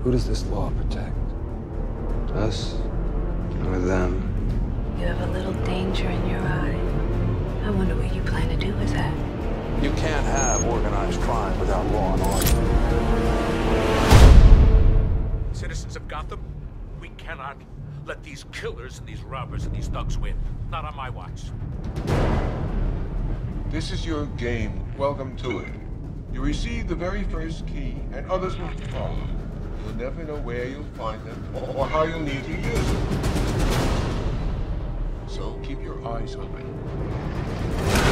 Who does this law protect? Us or them? You have a little danger in your eye. I wonder what you plan to do with that. You can't have organized crime without law and order. Citizens of Gotham, we cannot let these killers and these robbers and these thugs win. Not on my watch. This is your game. Welcome to it. You receive the very first key, and others will follow. You'll never know where you'll find them or how you'll need to use them. So keep your eyes open.